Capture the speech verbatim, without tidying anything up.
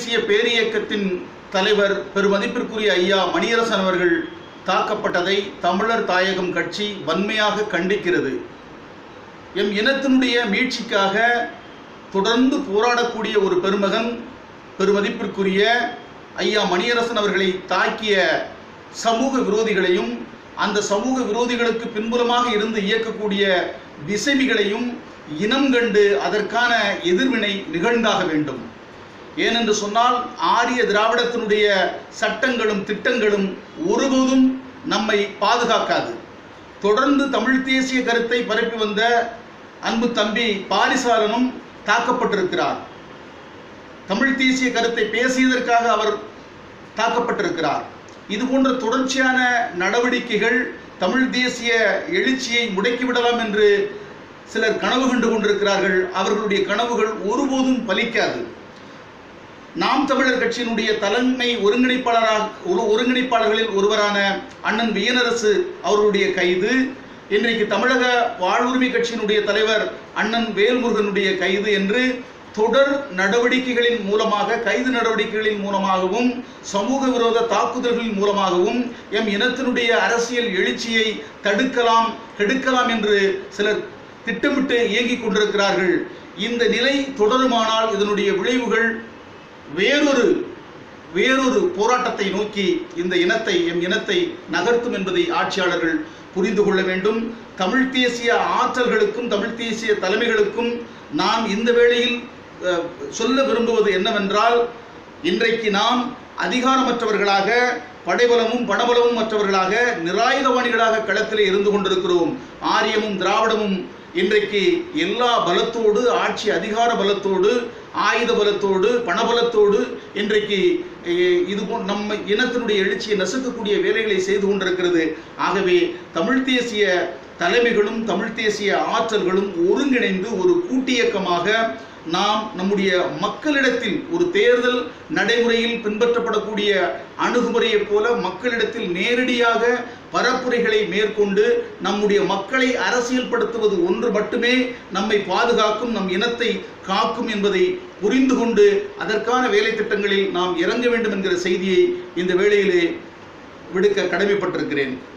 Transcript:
தேசிய பேரியக்கத்தின் தலைவர் பெருமதிப்பிற்குரிய ஐயா மணியரசன் அவர்கள் தாக்கப்பட்டதை தமிழர் தாயகம் கட்சி வன்மையாக கண்டிக்கிறது. எம் இனத்தினுடைய மீட்சிக்காக தொடர்ந்து போராடக்கூடிய ஒரு பெருமகன் பெருமதிப்பிற்குரிய ஐயா மணியரசன் அவர்களை தாக்கிய சமூக விரோதிகளையும் அந்த சமூக விரோதிகளுக்கு பின்புலமாக இருந்து இயக்கக்கூடிய திசைமிகளையும் இனம் கண்டு அதற்கான எதிர்வினை நிகழ்ந்தாக வேண்டும். ஏனென்று சொன்னால் ஆரிய திராவிடத்தினுடைய சட்டங்களும் திட்டங்களும் ஒருபோதும் நம்மை பாதுகாக்காது. தொடர்ந்து தமிழ் தேசிய கருத்தை பரப்பி வந்த அன்பு தம்பி பாரிசாலனும் தாக்கப்பட்டிருக்கிறார். தமிழ் தேசிய கருத்தை பேசியதற்காக அவர் தாக்கப்பட்டிருக்கிறார். இது போன்ற தொடர்ச்சியான நடவடிக்கைகள் தமிழ் தேசிய எழுச்சியை முடக்கிவிடலாம் என்று சிலர் கனவு கண்டு கொண்டிருக்கிறார்கள். அவர்களுடைய கனவுகள் ஒருபோதும் பலிக்காது. நாம் தமிழர் கட்சியினுடைய தலைமை ஒருங்கிணைப்பாளராக ஒருங்கிணைப்பாளர்களில் ஒருவரான அண்ணன் வியனரசு அவர்களுடைய கைது, இன்றைக்கு தமிழக வாழ்வுரிமை கட்சியினுடைய தலைவர் அண்ணன் வேல்முருகனுடைய கைது என்று தொடர் நடவடிக்கைகளின் மூலமாக கைது நடவடிக்கைகளின் மூலமாகவும் சமூக விரோத தாக்குதல்களின் மூலமாகவும் எம் இனத்தினுடைய அரசியல் எழுச்சியை தடுக்கலாம் கெடுக்கலாம் என்று சிலர் திட்டமிட்டு இயங்கிக் கொண்டிருக்கிறார்கள். இந்த நிலை தொடருமானால் இதனுடைய விளைவுகள் வேறொரு வேறொரு போராட்டத்தை நோக்கி இந்த இனத்தை எம் இனத்தை நகர்த்தும் என்பதை ஆட்சியாளர்கள் புரிந்து கொள்ள வேண்டும். தமிழ் தேசிய ஆற்றல்களுக்கும் தமிழ் தேசிய தலைமைகளுக்கும் நான் இந்த வேளையில் சொல்ல விரும்புவது என்னவென்றால், இன்றைக்கு நாம் அதிகாரமற்றவர்களாக படைபலமும் பணபலமும் மற்றவர்களாக நிராயுதபாணிகளாக களத்திலே இருந்து கொண்டிருக்கிறோம். ஆரியமும் திராவிடமும் இன்றைக்கு எல்லா பலத்தோடு ஆட்சி அதிகார பலத்தோடு ஆயுத பலத்தோடு பணபலத்தோடு இன்றைக்கு இது போ நம்ம இனத்தினுடைய எழுச்சியை நசுக்கக்கூடிய வேலைகளை செய்து கொண்டிருக்கிறது. ஆகவே தமிழ் தேசிய தலைமைகளும் தமிழ் தேசிய ஆற்றல்களும் ஒருங்கிணைந்து ஒரு கூட்டியக்கமாக நாம் நம்முடைய மக்களிடத்தில் ஒரு தேர்தல் நடைமுறையில் பின்பற்றப்படக்கூடிய அணுகுமுறையைப் போல மக்களிடத்தில் நேரடியாக பரப்புரைகளை மேற்கொண்டு நம்முடைய மக்களை அரசியல்படுத்துவது ஒன்று மட்டுமே நம்மை பாதுகாக்கும், நம் இனத்தை காக்கும் என்பதை புரிந்து கொண்டு அதற்கான வேலை திட்டங்களில் நாம் இறங்க வேண்டும் என்கிற செய்தியை இந்த வேளையிலே விடுக்க கடமைப்பட்டிருக்கிறேன்.